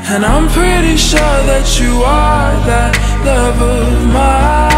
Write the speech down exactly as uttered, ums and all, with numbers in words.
And I'm pretty sure that you are that love of mine.